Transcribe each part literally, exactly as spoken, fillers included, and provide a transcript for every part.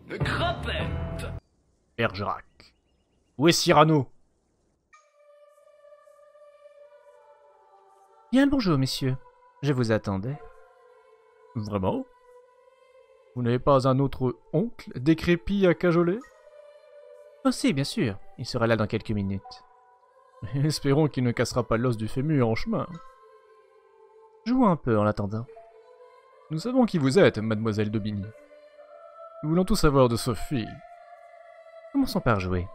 de crapette. Bergerac. Où est Cyrano? Bien le bonjour, messieurs. Je vous attendais. Vraiment? Vous n'avez pas un autre oncle décrépit à cajoler? Oh si, bien sûr. Il sera là dans quelques minutes. Espérons qu'il ne cassera pas l'os du fémur en chemin. Jouons un peu en l'attendant. Nous savons qui vous êtes, mademoiselle d'Aubigny. Nous voulons tout savoir de Sophie. Commençons par jouer.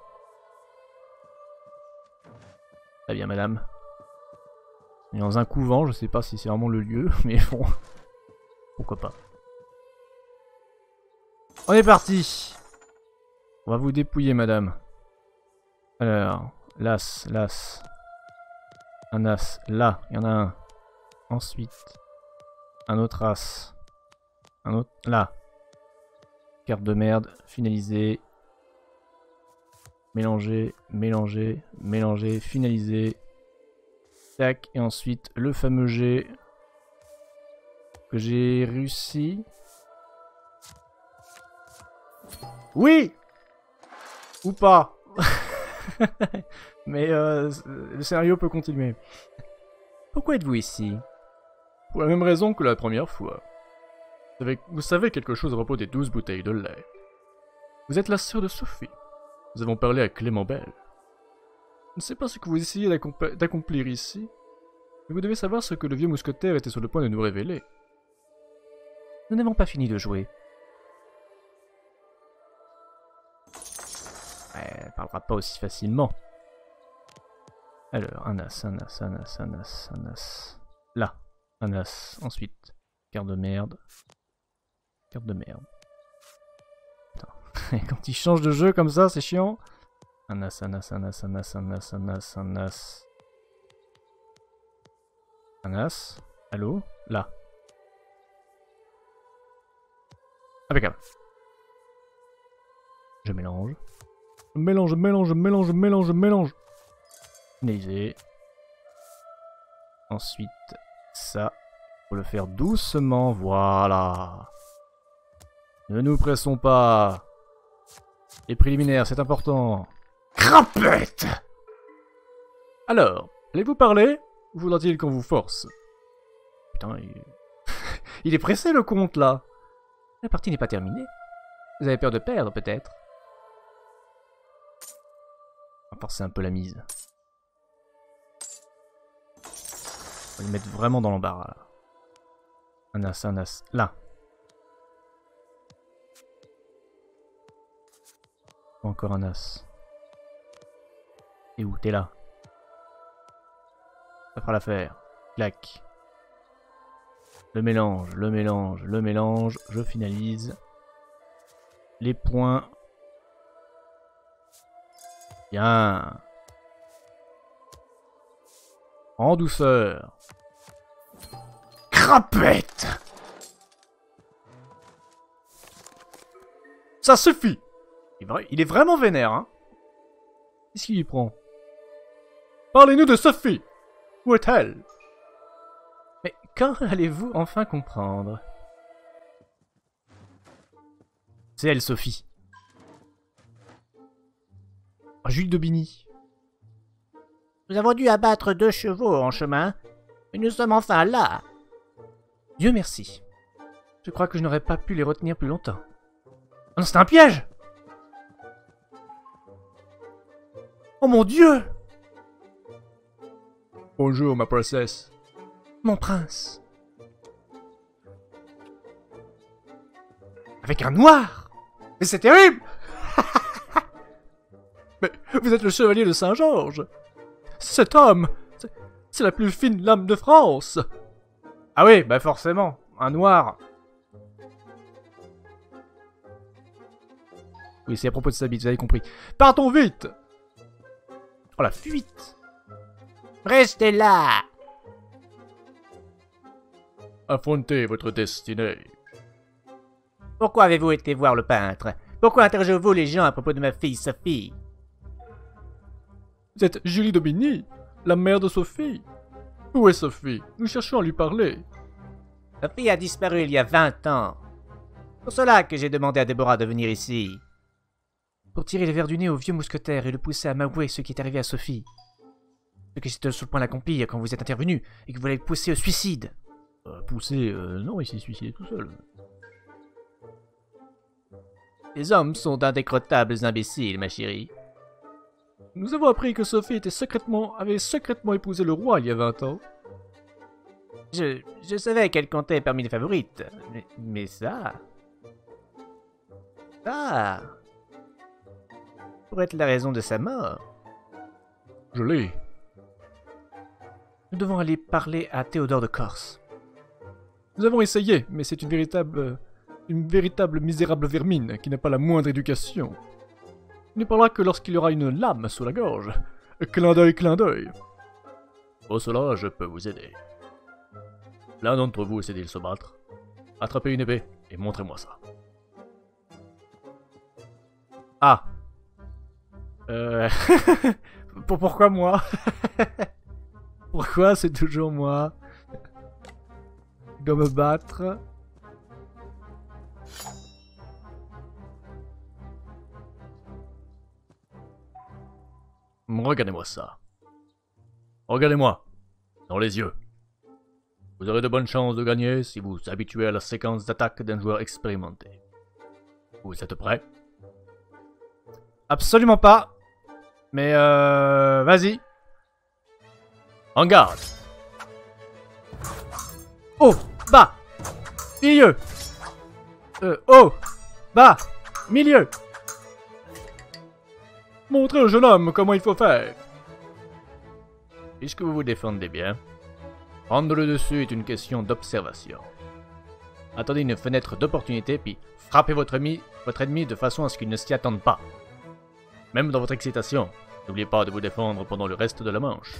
Très bien, madame. On est dans un couvent, je sais pas si c'est vraiment le lieu, mais bon. Pourquoi pas. On est parti. On va vous dépouiller, madame. Alors, l'as, l'as. Un as, là, il y en a un. Ensuite, un autre as. Un autre, là. Carte de merde, finalisé. Mélanger, mélanger, mélanger, finaliser. Tac, et ensuite le fameux jet que j'ai réussi. Oui! Ou pas. Mais euh, le scénario peut continuer. Pourquoi êtes-vous ici? Pour la même raison que la première fois. Vous savez, vous savez quelque chose à propos des douze bouteilles de lait. Vous êtes la sœur de Sophie. Nous avons parlé à Clément Bell. Je ne sais pas ce que vous essayez d'accomplir ici, mais vous devez savoir ce que le vieux mousquetaire était sur le point de nous révéler. Nous n'avons pas fini de jouer. Elle ne parlera pas aussi facilement. Alors, un as, un as, un as, un as, un as. Là, un as. Ensuite, carte de merde. Carte de merde. Putain. Quand il change de jeu comme ça, c'est chiant. Un as, un as, un as, un as, un as, un as, un as. Un as. Allô? Là. Impeccable. Je mélange. Je mélange, mélange, mélange, mélange, mélange. Finalisé. Ensuite, ça. Faut le faire doucement, voilà. Ne nous pressons pas. Les préliminaires, c'est important. Crapette! Alors, allez-vous parler? Ou faudra-t-il qu'on vous force? Putain, il... il est pressé le compte là. La partie n'est pas terminée. Vous avez peur de perdre, peut-être? On va forcer un peu la mise. On va le mettre vraiment dans l'embarras là. Un as, un as. Là. Encore un as. Et où? T'es là. Ça fera l'affaire. Clac. Le mélange, le mélange, le mélange. Je finalise. Les points. Bien. En douceur. Crapette! Ça suffit! Il est vraiment vénère, hein? Qu'est-ce qu'il lui prend? Parlez-nous de Sophie! Où est-elle? Mais quand allez-vous enfin comprendre? C'est elle, Sophie. Ah, Jules d'Aubigny. Nous avons dû abattre deux chevaux en chemin, mais nous sommes enfin là. Dieu merci. Je crois que je n'aurais pas pu les retenir plus longtemps. Oh non, c'était un piège! Oh mon Dieu! Bonjour, ma princesse. Mon prince. Avec un noir! Mais c'est terrible! Mais vous êtes le chevalier de Saint-Georges! Cet homme, c'est la plus fine lame de France! Ah oui, bah forcément, un noir. Oui, c'est à propos de sa bite, vous avez compris. Partons vite! Oh la fuite! Restez là! Affrontez votre destinée. Pourquoi avez-vous été voir le peintre? Pourquoi interrogez-vous les gens à propos de ma fille Sophie? Vous êtes Julie d'Aubigny, la mère de Sophie. Où est Sophie? Nous cherchons à lui parler. Sophie a disparu il y a vingt ans. pour cela que j'ai demandé à Déborah de venir ici. Pour tirer le verre du nez au vieux mousquetaire et le pousser à m'avouer ce qui est arrivé à Sophie. Ce que j'étais sur le point d'accomplir quand vous êtes intervenu et que vous l'avez poussé au suicide. Euh, pousser, euh, non, il s'est suicidé tout seul. Les hommes sont d'indécrottables imbéciles, ma chérie. Nous avons appris que Sophie était secrètement, avait secrètement épousé le roi il y a vingt ans. Je, je savais qu'elle comptait parmi les favorites, mais, mais ça... Ça... pourrait être la raison de sa mort. Je l'ai. Nous devons aller parler à Théodore de Corse. Nous avons essayé, mais c'est une véritable... une véritable misérable vermine qui n'a pas la moindre éducation. Il ne parlera que lorsqu'il y aura une lame sous la gorge. Clin d'œil, clin d'œil. Pour cela, je peux vous aider. L'un d'entre vous essaie de se battre. Attrapez une épée et montrez-moi ça. Ah. Euh... Pourquoi moi? Pourquoi c'est toujours moi? Je dois me battre. Regardez-moi ça. Regardez-moi. Dans les yeux. Vous aurez de bonnes chances de gagner si vous vous habituez à la séquence d'attaque d'un joueur expérimenté. Vous êtes prêts? Absolument pas. Mais euh... vas-y. En garde. Haut, bas, milieu. Euh, haut, bas, milieu. Montrez au jeune homme comment il faut faire. Puisque vous vous défendez bien, prendre le dessus est une question d'observation. Attendez une fenêtre d'opportunité, puis frappez votre ennemi, votre ennemi de façon à ce qu'il ne s'y attende pas. Même dans votre excitation, n'oubliez pas de vous défendre pendant le reste de la manche.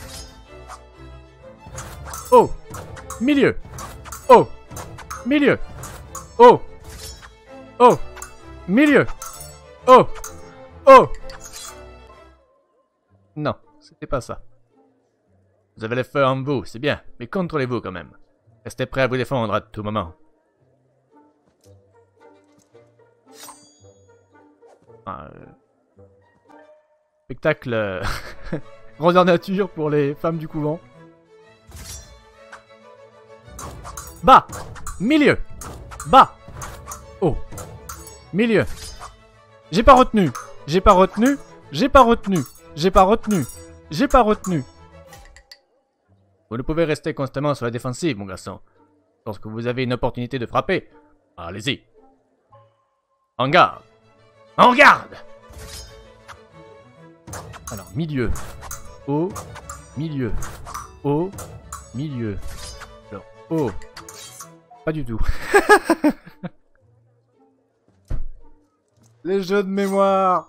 Haut, milieu, haut, milieu, haut, haut, milieu, haut, haut. Non, c'était pas ça. Vous avez le feu en vous, c'est bien, mais contrôlez-vous quand même. Restez prêt à vous défendre à tout moment. Ah, euh... Spectacle... Euh... grandeur nature pour les femmes du couvent. Bas, milieu, bas, haut, milieu. J'ai pas retenu, j'ai pas retenu, j'ai pas retenu, j'ai pas retenu, j'ai pas retenu. Vous ne pouvez rester constamment sur la défensive, mon garçon. Lorsque vous avez une opportunité de frapper, allez-y. En garde. En garde. Alors, milieu, haut, milieu, haut, milieu. Alors, haut. Pas du tout. Les jeux de mémoire.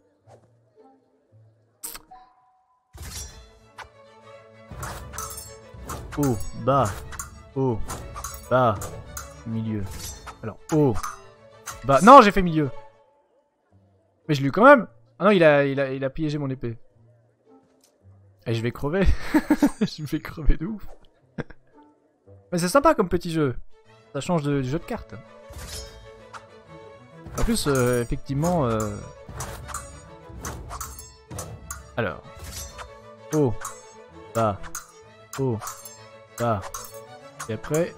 Haut, bas, haut, bas, milieu. Alors, haut, bas. Non, j'ai fait milieu. Mais je l'ai eu quand même. Ah non, il a, il a, il a piégé mon épée. Et je vais crever. Je vais crever de ouf. Mais c'est sympa comme petit jeu. Ça change de, du jeu de cartes. En plus, euh, effectivement... Euh... Alors. Haut. Bas. Haut. Bas. Et après...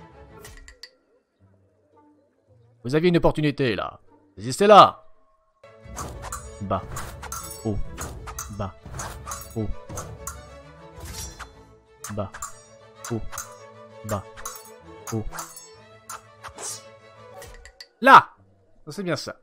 Vous aviez une opportunité, là. Saisissez-la. Bas. Haut. Bas. Haut. Bas. Haut. Bas. Haut. Là! C'est bien ça.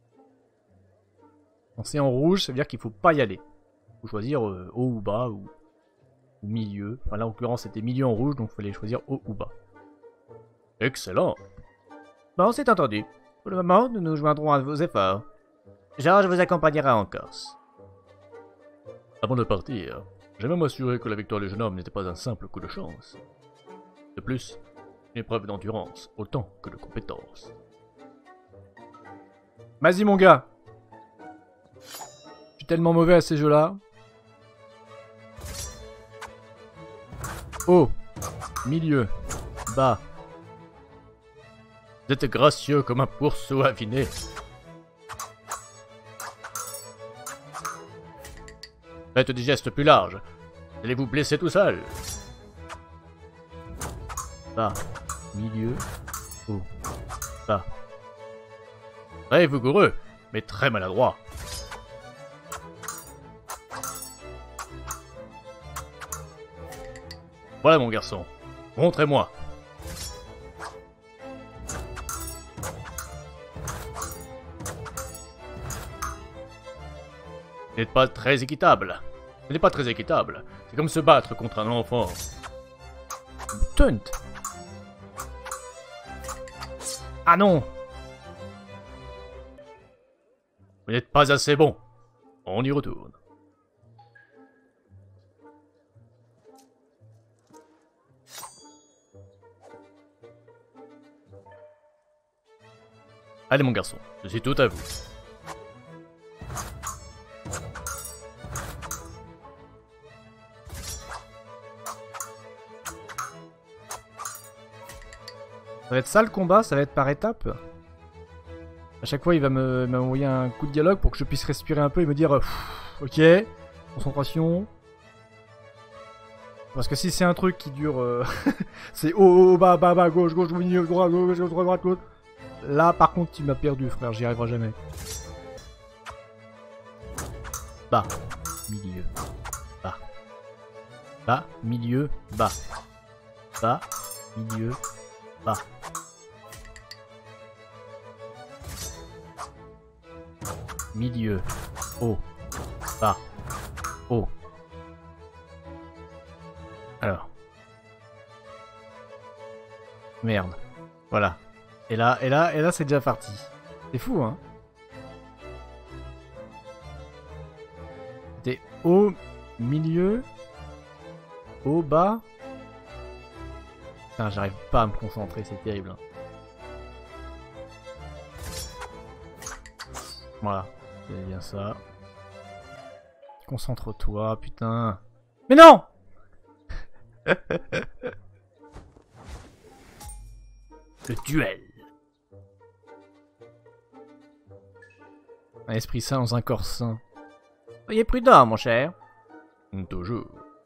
Quand c'est en rouge, ça veut dire qu'il faut pas y aller. Il faut choisir euh, haut ou bas ou, ou milieu. Enfin là en l'occurrence c'était milieu en rouge, donc il fallait choisir haut ou bas. Excellent. Bon, c'est entendu. Pour le moment, nous nous joindrons à vos efforts. Georges vous accompagnera en Corse. Avant de partir, j'aimerais m'assurer que la victoire du jeune homme n'était pas un simple coup de chance. De plus, une épreuve d'endurance autant que de compétence. Vas-y mon gars. Je suis tellement mauvais à ces jeux-là. Haut, milieu, bas. Vous êtes gracieux comme un pourceau aviné. Faites des gestes plus larges. Allez vous blesser tout seul. Bas, milieu, haut, bas. Très vigoureux, mais très maladroit. Voilà mon garçon, montrez-moi. Ce n'est pas très équitable. Ce n'est pas très équitable. C'est comme se battre contre un enfant. Tunt. Ah non. Vous n'êtes pas assez bon. On y retourne. Allez mon garçon, je suis tout à vous. Ça va être ça le combat, ça va être par étapes. À chaque fois il va me m'envoyer un coup de dialogue pour que je puisse respirer un peu et me dire ok, concentration. Parce que si c'est un truc qui dure, euh, c'est haut, haut, bas, bas, bas, gauche, gauche, milieu, droite, gauche, droite, droite, gauche. Là par contre tu m'as perdu frère, j'y arriverai jamais. Bas, milieu, bas. Bas, milieu, bas. Bas, milieu, bas. Milieu, haut, bas, haut. Alors. Merde. Voilà. Et là, et là, et là, c'est déjà parti. C'est fou, hein. C'était haut, milieu, haut, bas. Putain, j'arrive pas à me concentrer, c'est terrible. Hein. Voilà. C'est bien ça. Concentre-toi, putain. Mais non! Le duel. Un esprit sain dans un corps sain. Soyez prudent, mon cher. Toujours.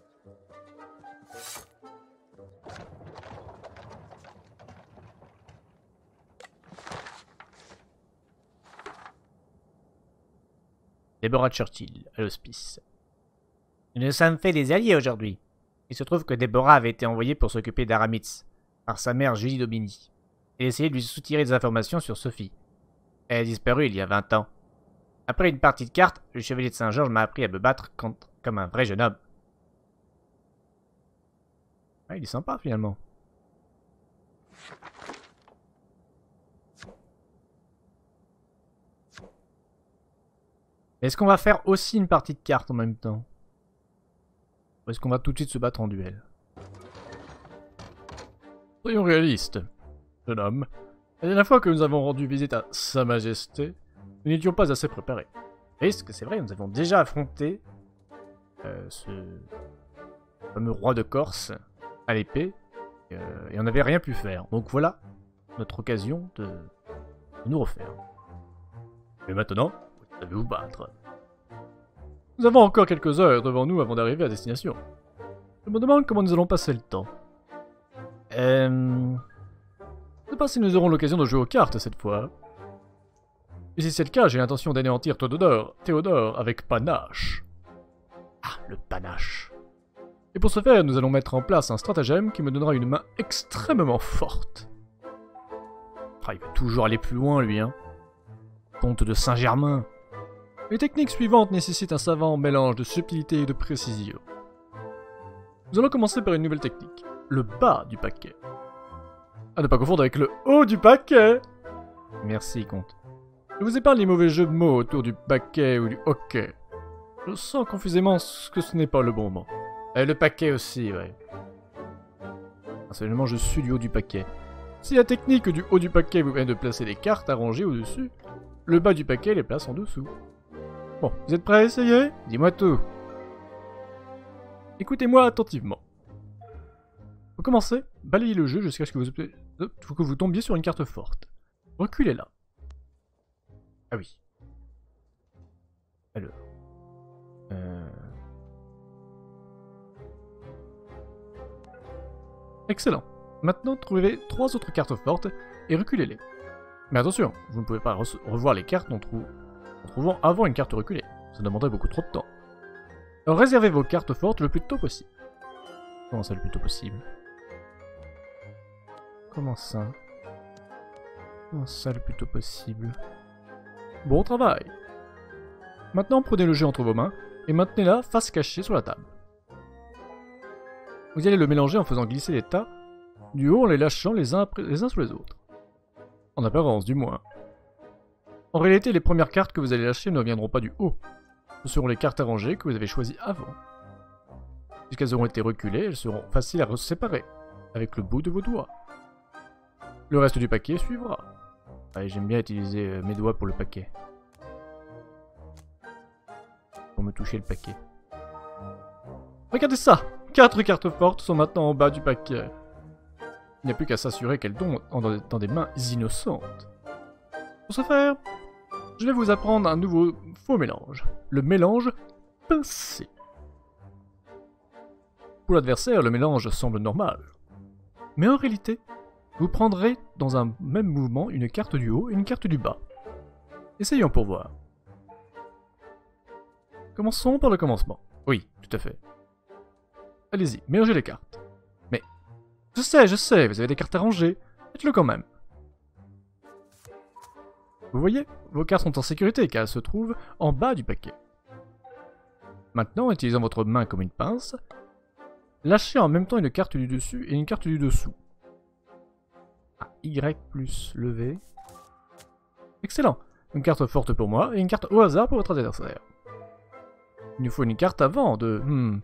Deborah Churchill, à l'hospice. Nous nous sommes fait des alliés aujourd'hui. Il se trouve que Deborah avait été envoyée pour s'occuper d'Aramitz par sa mère Julie Domini et essayer de lui soutirer des informations sur Sophie. Elle a disparu il y a vingt ans. Après une partie de cartes, le chevalier de Saint-Georges m'a appris à me battre contre, comme un vrai jeune homme. Ah, il est sympa finalement. Est-ce qu'on va faire aussi une partie de cartes en même temps? Ou est-ce qu'on va tout de suite se battre en duel? Soyons réalistes, jeune homme. La dernière fois que nous avons rendu visite à Sa Majesté, nous n'étions pas assez préparés. Risque, c'est vrai, nous avons déjà affronté euh, ce fameux roi de Corse à l'épée, euh, et on n'avait rien pu faire. Donc voilà notre occasion de, de nous refaire. Mais maintenant, vous savez vous battre. Nous avons encore quelques heures devant nous avant d'arriver à destination. Je me demande comment nous allons passer le temps. Euh... Je ne sais pas si nous aurons l'occasion de jouer aux cartes cette fois. Et si c'est le cas, j'ai l'intention d'anéantir Théodore, Théodore avec panache. Ah, le panache. Et pour ce faire, nous allons mettre en place un stratagème qui me donnera une main extrêmement forte. Ah, il veut toujours aller plus loin, lui, hein. Comte de Saint-Germain. Les techniques suivantes nécessitent un savant mélange de subtilité et de précision. Nous allons commencer par une nouvelle technique, le bas du paquet. À ne pas confondre avec le haut du paquet. Merci, comte. Je vous épargne les mauvais jeux de mots autour du paquet ou du hockey. Je sens confusément que ce n'est pas le bon moment. Et le paquet aussi, ouais. Personnellement, je suis du haut du paquet. Si la technique du haut du paquet vous permet de placer des cartes à ranger au-dessus, le bas du paquet les place en dessous. Bon, vous êtes prêts à essayer? Dis-moi tout. Écoutez-moi attentivement. Vous commencez, balayez le jeu jusqu'à ce que vous, que vous tombiez sur une carte forte. Reculez là. Ah oui. Alors. Euh... Excellent. Maintenant, trouvez trois autres cartes fortes et reculez-les. Mais attention, vous ne pouvez pas re revoir les cartes en, trou en trouvant avant une carte reculée. Ça demanderait beaucoup trop de temps. Alors réservez vos cartes fortes le plus tôt possible. Comment ça le plus tôt possible? Comment ça? Comment ça le plus tôt possible? Bon travail. Maintenant prenez le jeu entre vos mains et maintenez-la face cachée sur la table. Vous allez le mélanger en faisant glisser les tas du haut en les lâchant les uns, après, les uns sur les autres. En apparence du moins. En réalité, les premières cartes que vous allez lâcher ne viendront pas du haut. Ce seront les cartes arrangées que vous avez choisies avant. Puisqu'elles auront été reculées, elles seront faciles à séparer, avec le bout de vos doigts. Le reste du paquet suivra. Allez, j'aime bien utiliser euh, mes doigts pour le paquet. Pour me toucher le paquet. Regardez ça! Quatre cartes fortes sont maintenant en bas du paquet. Il n'y a plus qu'à s'assurer qu'elles tombent dans des mains innocentes. Pour ce faire, je vais vous apprendre un nouveau faux mélange. Le mélange pincé. Pour l'adversaire, le mélange semble normal. Mais en réalité, vous prendrez dans un même mouvement une carte du haut et une carte du bas. Essayons pour voir. Commençons par le commencement. Oui, tout à fait. Allez-y, mélangez les cartes. Mais, je sais, je sais, vous avez des cartes à ranger. Faites-le quand même. Vous voyez, vos cartes sont en sécurité car elles se trouvent en bas du paquet. Maintenant, utilisant votre main comme une pince, lâchez en même temps une carte du dessus et une carte du dessous. Ah, Y plus levé. Excellent. Une carte forte pour moi et une carte au hasard pour votre adversaire. Il nous faut une carte avant de... Hmm.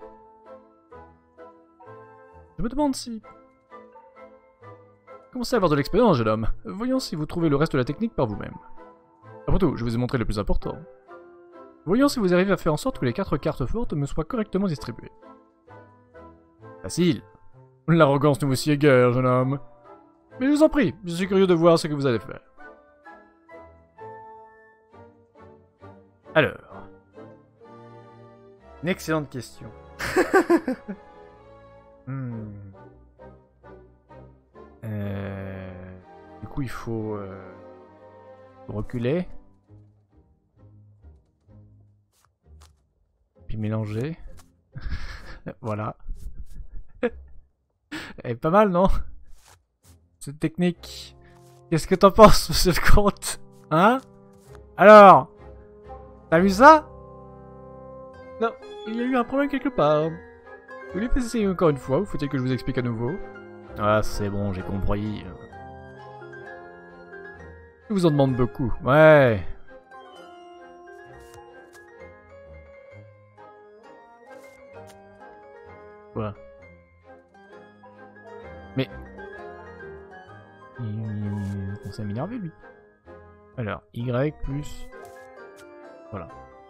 Je me demande si... Commencez à avoir de l'expérience, jeune homme. Voyons si vous trouvez le reste de la technique par vous-même. Après tout, je vous ai montré le plus important. Voyons si vous arrivez à faire en sorte que les quatre cartes fortes me soient correctement distribuées. Facile. L'arrogance ne vous sied guère, jeune homme. Mais je vous en prie, je suis curieux de voir ce que vous allez faire. Alors... Une excellente question. hmm. euh... Du coup, il faut... Euh... reculer. Puis mélanger. Voilà. Elle est pas mal, non? Cette technique. Qu'est-ce que t'en penses, monsieur le comte? Hein? Alors? T'as vu ça? Non, il y a eu un problème quelque part. Vous voulez essayer encore une fois ou faut-il que je vous explique à nouveau? Ah, c'est bon, j'ai compris. Je vous en demande beaucoup. Ouais. Voilà. Mais... Il commence à m'énerver, lui. Alors, Y plus... Voilà.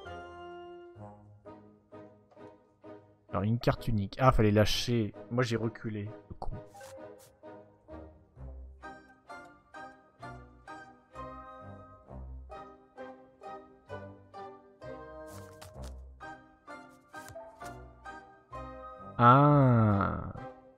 Alors, une carte unique. Ah, fallait lâcher. Moi, j'ai reculé. Le con. Ah.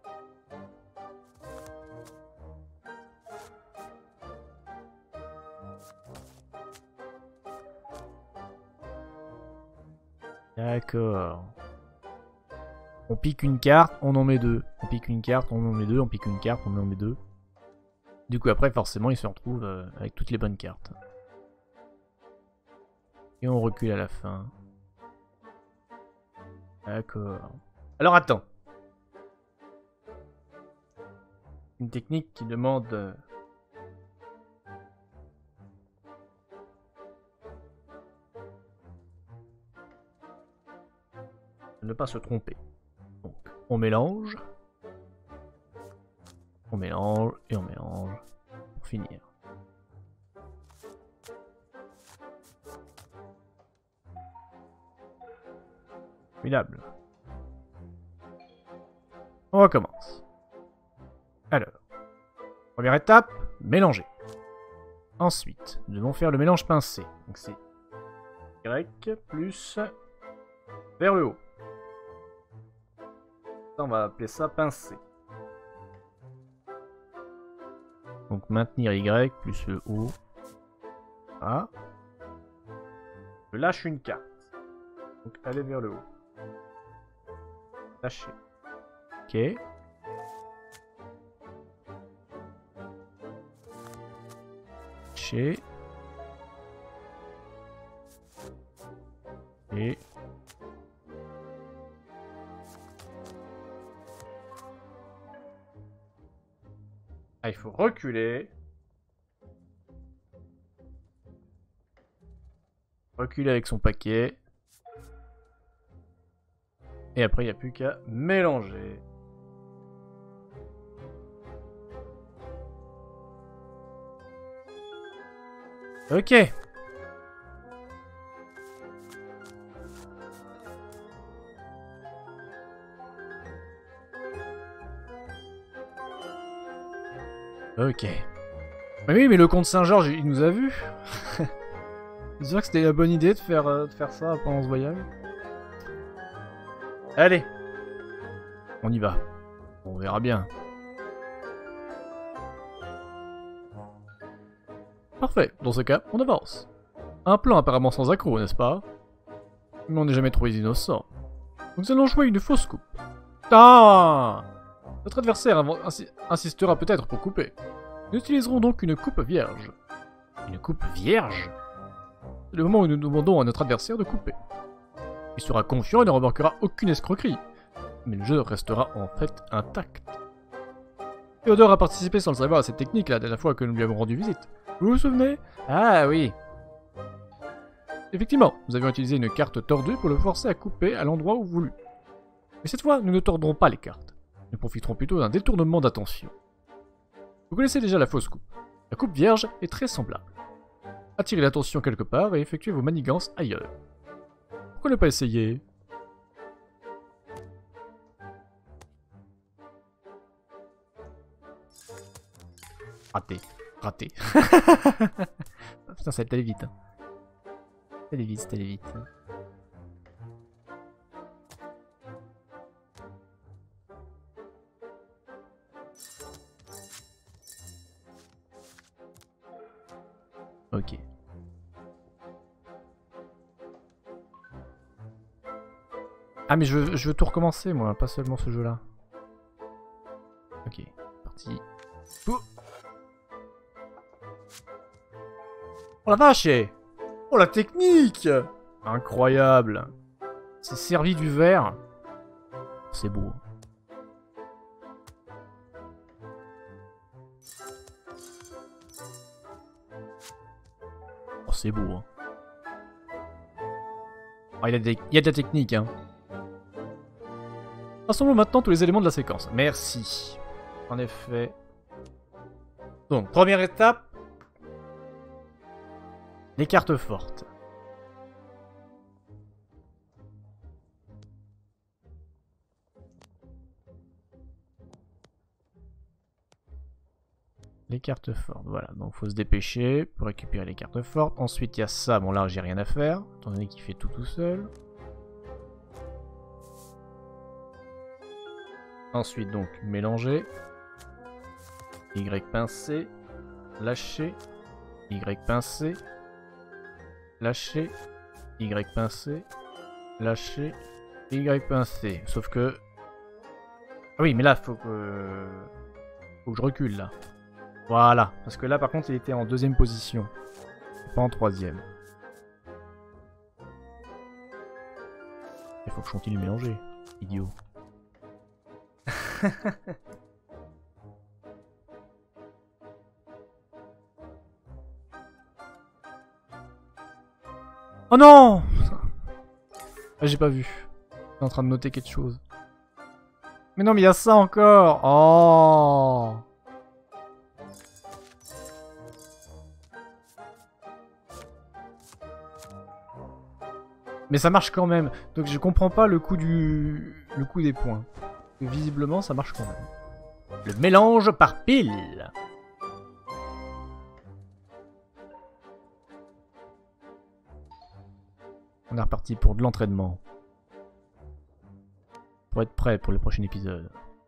D'accord. On pique une carte, on en met deux. On pique une carte, on en met deux. On pique une carte, on en met deux. Du coup, après, forcément, il se retrouve euh, avec toutes les bonnes cartes. Et on recule à la fin. D'accord. Alors, attends. Une technique qui demande... Euh... de ne pas se tromper. Donc, on mélange. On mélange et on mélange pour finir. Formidable. On recommence. Alors, première étape, mélanger. Ensuite, nous devons faire le mélange pincé. Donc c'est Y plus vers le haut. Ça, on va appeler ça pincé. Donc maintenir Y plus le haut. Ah. Je lâche une carte. Donc aller vers le haut. Lâcher. Ok. Lâcher. Et... Ah, il faut reculer. Reculer avec son paquet. Et après, il n'y a plus qu'à mélanger. Ok. Ok. Mais oui, mais le comte Saint-Georges, il nous a vus. C'est sûr que c'était la bonne idée de faire, euh, de faire ça pendant ce voyage. Allez. On y va. On verra bien. Parfait. Dans ce cas, on avance. Un plan apparemment sans accroc, n'est-ce pas? Mais on n'est jamais trop innocent. Nous allons jouer une fausse coupe. Ah! Notre adversaire insi insistera peut-être pour couper. Nous utiliserons donc une coupe vierge. Une coupe vierge? C'est le moment où nous demandons à notre adversaire de couper. Il sera confiant et ne remarquera aucune escroquerie. Mais le jeu restera en fait intact. Théodore a participé sans le savoir à cette technique la dernière fois que nous lui avons rendu visite. Vous vous souvenez? Ah oui. Effectivement, nous avions utilisé une carte tordue pour le forcer à couper à l'endroit où voulu. Mais cette fois, nous ne tordrons pas les cartes. Nous profiterons plutôt d'un détournement d'attention. Vous connaissez déjà la fausse coupe. La coupe vierge est très semblable. Attirez l'attention quelque part et effectuez vos manigances ailleurs. Pourquoi ne pas essayer? Raté. Raté. Putain, ça allait vite. Hein. Ça allait vite, ça allait vite. Ok. Ah mais je veux, je veux tout recommencer moi, pas seulement ce jeu-là. Ok, parti. Oh, oh la vache! Oh la technique! Incroyable! C'est servi du verre. C'est beau. Oh c'est beau. Hein. Oh, il y a des, il y a de la technique hein. Rassemblons maintenant tous les éléments de la séquence. Merci. En effet. Donc, première étape. Les cartes fortes. Les cartes fortes, voilà. Donc, faut se dépêcher pour récupérer les cartes fortes. Ensuite, il y a ça. Bon, là, j'ai rien à faire, étant donné qu'il fait tout tout seul. Ensuite, donc, mélanger. Y pincé. Lâcher. Y pincé. Lâcher. Y pincé. Lâcher. Y pincé. Sauf que... Ah oui, mais là, faut que... Faut que je recule, là. Voilà. Parce que là, par contre, il était en deuxième position. Pas en troisième. Il faut que je continue de mélanger. Idiot. Oh non! Ah, j'ai pas vu. Je suis en train de noter quelque chose. Mais non, mais il y a ça encore! Oh! Mais ça marche quand même. Donc je comprends pas le coup du... le coup des points. Visiblement, ça marche quand même. Le mélange par pile. On est reparti pour de l'entraînement. Pour être prêt pour le prochain épisode.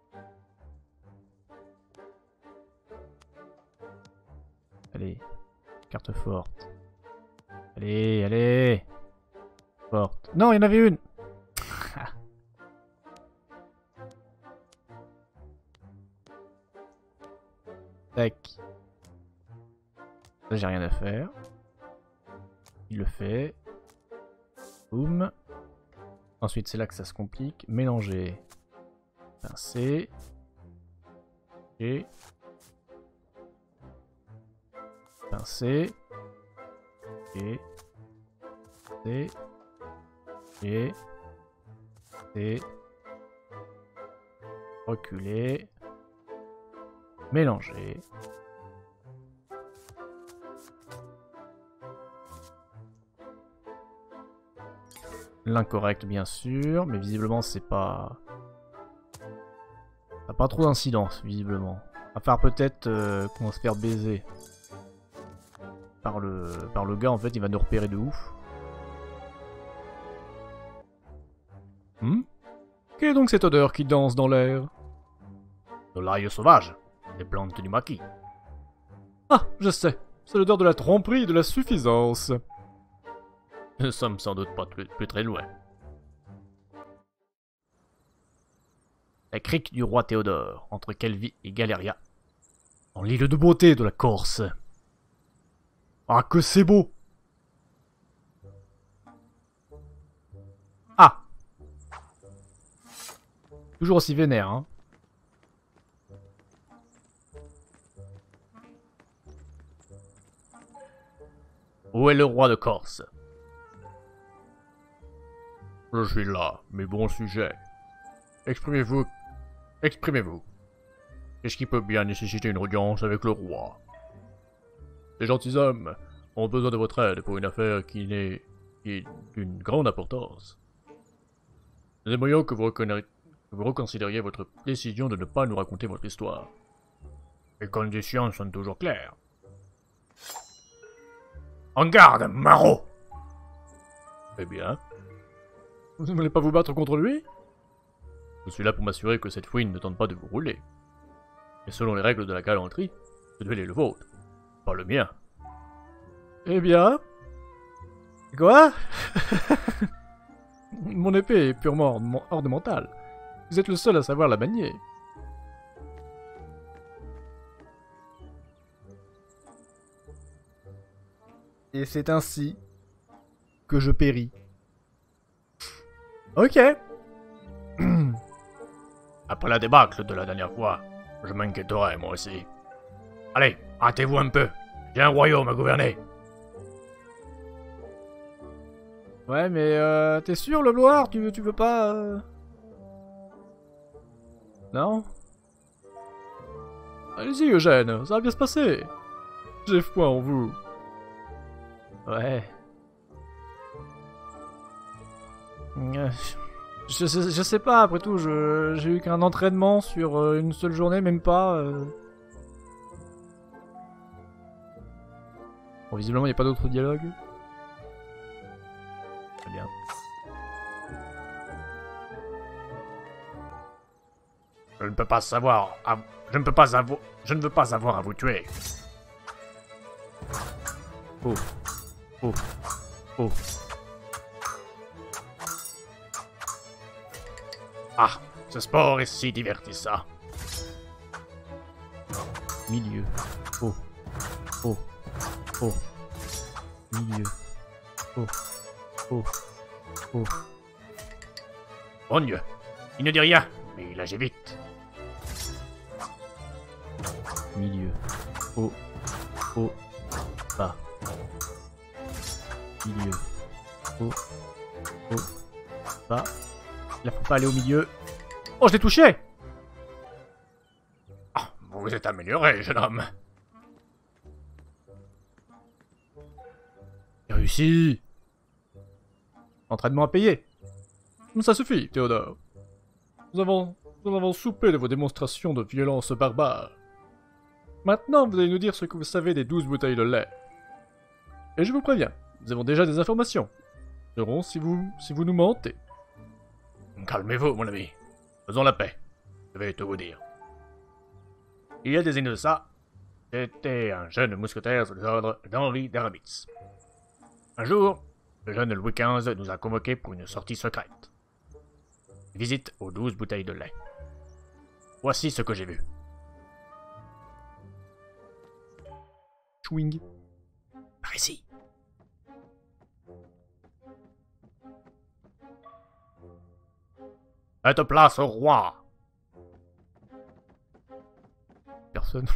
Allez, carte forte. Allez, allez. Forte. Non, il y en avait une. Tac. Là, j'ai rien à faire. Il le fait. Boum. Ensuite, c'est là que ça se complique. Mélanger. Pincer. Et... Pincer. Et... Et... Et... Et... Reculer. Mélanger. L'incorrect bien sûr, mais visiblement c'est pas... Ça n'a pas trop d'incidence visiblement. À part peut-être euh, qu'on va se faire baiser. Par le... Par le gars en fait, il va nous repérer de ouf. Hmm? Quelle est donc cette odeur qui danse dans l'air? De l'ail sauvage, des plantes du maquis. Ah, je sais, c'est l'odeur de la tromperie et de la suffisance. Nous sommes sans doute pas plus, plus très loin. La crique du roi Théodore, entre Calvi et Galéria. En l'île de beauté de la Corse. Ah, que c'est beau! Ah! Toujours aussi vénère, hein. Où est le roi de Corse? Je suis là, mes bons sujets. Exprimez-vous. Exprimez-vous. Qu'est-ce qui peut bien nécessiter une audience avec le roi? Les gentilshommes ont besoin de votre aide pour une affaire qui n'est qui est d'une grande importance. Nous aimerions que vous, que vous reconsidériez votre décision de ne pas nous raconter votre histoire. Les conditions sont toujours claires. En garde, maraud! Eh bien, Vous ne voulez pas vous battre contre lui? je suis là pour m'assurer que cette fouine ne tente pas de vous rouler. Et selon les règles de la galanterie, ce duel est le vôtre, pas le mien. Eh bien... Quoi? Mon épée est purement hors de mental. Vous êtes le seul à savoir la manier. Et c'est ainsi que je péris. Ok. Après la débâcle de la dernière fois, je m'inquiéterais moi aussi. Allez, hâtez-vous un peu. J'ai un royaume à gouverner. Ouais, mais euh, t'es sûr, le Loir? Tu veux, tu veux pas... Euh... Non? Allez-y, Eugène, ça va bien se passer. J'ai foi en vous. Ouais. Euh, je, je, je sais pas, après tout, je j'ai eu qu'un entraînement sur euh, une seule journée, même pas. Euh... Bon, visiblement, il n'y a pas d'autre dialogue. Très bien. Je ne peux pas savoir. À... Je ne peux pas avoir. Je ne veux pas avoir à vous tuer. Oh. Oh. Oh. Ah, ce sport est si divertissant. Milieu. Oh. Oh. Oh. Milieu. Oh. Oh. Oh. Mon Dieu, il ne dit rien, mais il agit vite. Milieu. Oh. Oh. Bas. Milieu. Oh. Oh. Bas. Là, faut pas aller au milieu. Oh, je l'ai touché! Ah, vous vous êtes amélioré, jeune homme. Réussi! Entraînement à payer. Ça suffit, Théodore. Nous avons, nous avons soupé de vos démonstrations de violence barbare. Maintenant, vous allez nous dire ce que vous savez des douze bouteilles de lait. Et je vous préviens, nous avons déjà des informations. serons si vous, si vous nous mentez. Calmez-vous, mon ami. Faisons la paix. Je vais tout vous dire. Il y a des années de ça, j'étais un jeune mousquetaire sous les ordres d'Henri d'Aramitz. Un jour, le jeune Louis quinze nous a convoqués pour une sortie secrète. Visite aux douze bouteilles de lait. Voici ce que j'ai vu. Chewing. Par ici. Faites place au roi. Personne.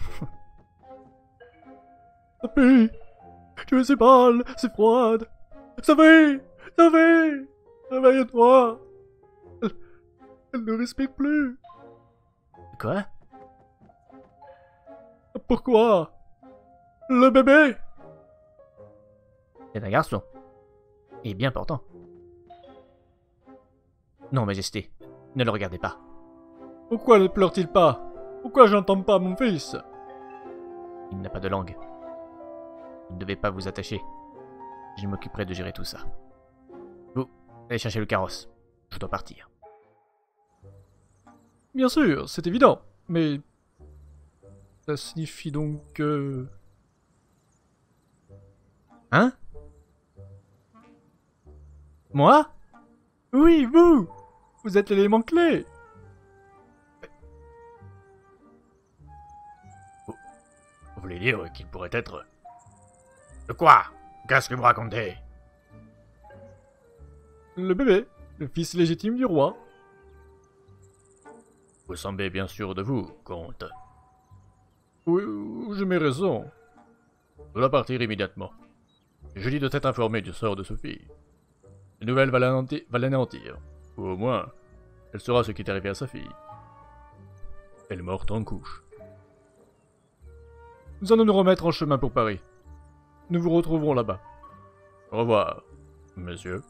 Sophie, tu es si pâle, si froide. Sophie, Sophie, réveille-toi. Elle, elle ne respire plus. Quoi? Pourquoi? Le bébé? C'est un garçon. Et bien portant. Non, Majesté, ne le regardez pas. Pourquoi ne pleure-t-il pas? Pourquoi je n'entends pas mon fils? Il n'a pas de langue. Vous ne devez pas vous attacher. Je m'occuperai de gérer tout ça. Vous, allez chercher le carrosse. Je dois partir. Bien sûr, c'est évident, mais... Ça signifie donc que... Hein? Moi? Oui, vous! Vous êtes l'élément clé! Vous voulez dire qu'il pourrait être... De quoi? Qu'est-ce que vous racontez? Le bébé, le fils légitime du roi. Vous semblez bien sûr de vous, comte. Oui, j'ai mes raisons. Je dois partir immédiatement. Je dis de t'être informé du sort de Sophie. La nouvelle va l'anéantir, va l'anéantir. Ou au moins, elle saura ce qui est arrivé à sa fille. Elle est morte en couche. Nous allons nous remettre en chemin pour Paris. Nous vous retrouverons là-bas. Au revoir, monsieur.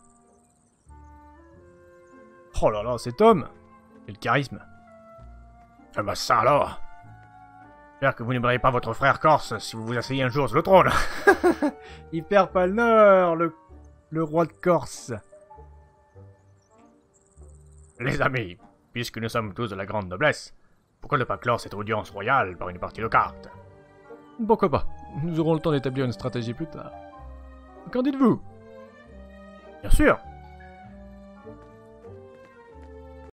Oh là là, cet homme! Quel charisme! Ah bah ça alors! J'espère que vous n'oublierez pas votre frère corse si vous vous asseyez un jour sur le trône. Il perd pas le nord, le, le roi de Corse. Les amis, puisque nous sommes tous de la grande noblesse, pourquoi ne pas clore cette audience royale par une partie de cartes? Pourquoi pas? Nous aurons le temps d'établir une stratégie plus tard. Qu'en dites-vous? Bien sûr,